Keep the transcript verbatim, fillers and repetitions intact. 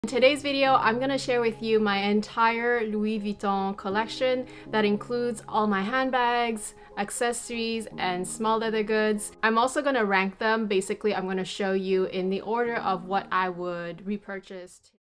In today's video, I'm going to share with you my entire Louis Vuitton collection that includes all my handbags, accessories, and small leather goods. I'm also going to rank them. Basically, I'm going to show you in the order of what I would repurchase.